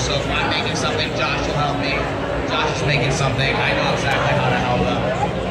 So if I'm making something, Josh will help me. Josh is making something. I know exactly how to help him.